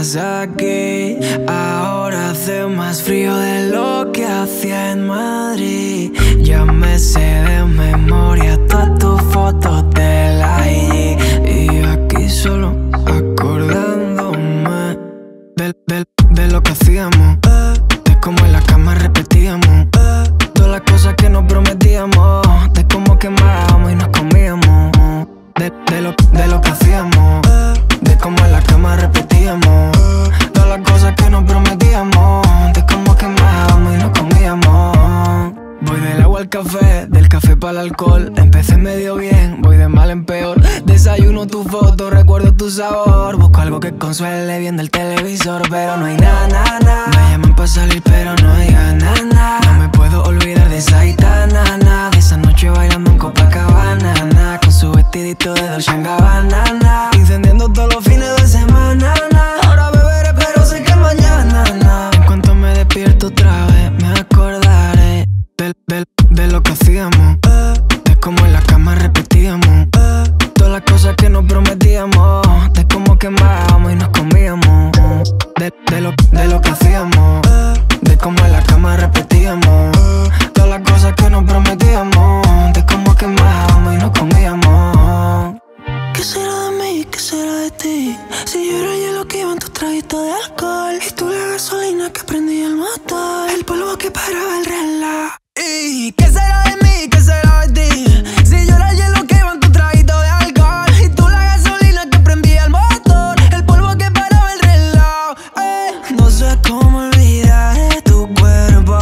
estás aquí. Ahora hace más frío de lo que hacía en Madrid. Ya me sé de memoria todas tus fotos de la IG. Y aquí solo acordándome de lo que hacíamos, de cómo en la cama repetíamos todas las cosas que nos prometíamos, de cómo quemábamos y nos comíamos, de lo que hacíamos, de cómo en la cama repetíamos todas las cosas que nos prometíamos, de cómo quemábamos y nos comíamos. Voy del agua al café, del café para el alcohol. Empecé medio bien, voy de mal en peor. Desayuno tu foto, recuerdo tu sabor. Busco algo que consuele viendo el televisor, pero no hay nada, nada, nada. Me llaman para salir, pero no hay ganas, nada. No me puedo olvidar de esa gitana, nada. De esa noche bailando en Copacabana, nada. Con su vestidito de Dolce & Gabbana, nada. Incendiando todos los fines de semana, nada. Ahora beberé, pero sé que mañana, nada. En cuanto me despierto otra vez, me acordaré de lo que hacíamos, de cómo en la cama repetíamos todas las cosas que nos prometíamos, de cómo quemábamos y nos comíamos, de lo que hacíamos, de cómo en la cama repetíamos todas las cosas que nos prometíamos, de cómo quemábamos y nos comíamos. ¿Qué será de mí? ¿Qué será de ti? Si yo era el hielo que iba en tus traguitos de alcohol y tú la gasolina que prendía el motor, el polvo que paraba el reloj. ¿Y qué será de mí? ¿Qué será de ti? Si yo era el hielo que iba en tu traguito de alcohol y tú la gasolina que prendía el motor, el polvo que paraba el reloj. No sé cómo olvidar de tu cuerpo,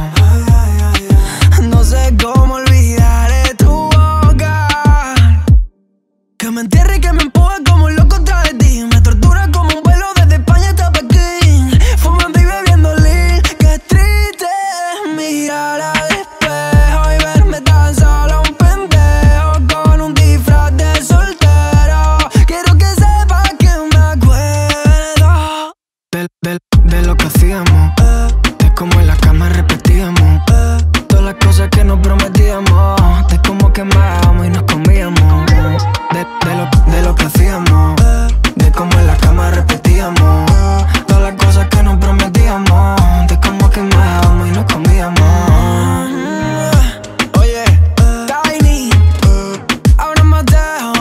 no sé cómo olvidar de tu boca, que me entierra y que me empuja como un loco tras de ti. Me tortura como un vuelo desde España hasta Pekín, fumando y bebiendo lean. Qué triste mirar al espejo y verme tan solo un pendejo con un disfraz de soltero. Quiero que sepas que me acuerdo de lo que hacíamos, de cómo en la cama repetíamos todas las cosas que nos prometíamos, de cómo quemábamos y nos comíamos, de lo que hacíamos, de cómo en la cama repetíamos todas las cosas que nos prometíamos, de cómo quemábamos y nos comíamos. Oye, Tiny, ahora Mateo,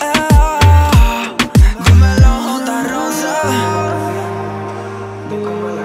dímelo, J. Rosa, de cómo en la